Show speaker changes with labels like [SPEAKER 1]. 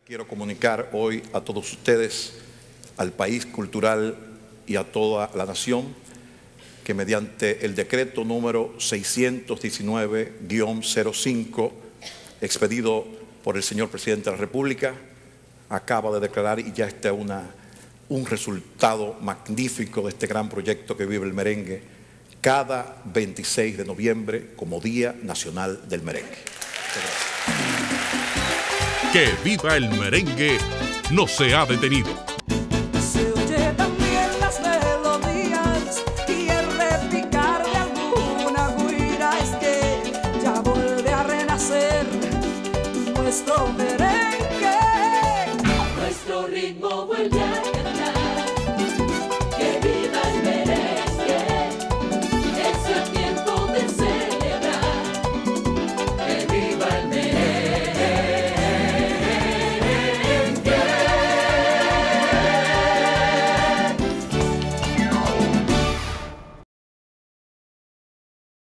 [SPEAKER 1] Quiero comunicar hoy a todos ustedes, al país cultural y a toda la nación, que mediante el decreto número 619-05, expedido por el señor Presidente de la República, acaba de declarar, y ya está un resultado magnífico de este gran proyecto que vive el merengue, cada 26 de noviembre como Día Nacional del Merengue.
[SPEAKER 2] Que viva el merengue no se ha detenido.
[SPEAKER 3] Se oye también las melodías y el repicar de alguna guira. Es que ya vuelve a renacer nuestro merengue.
[SPEAKER 4] Nuestro ritmo vuelve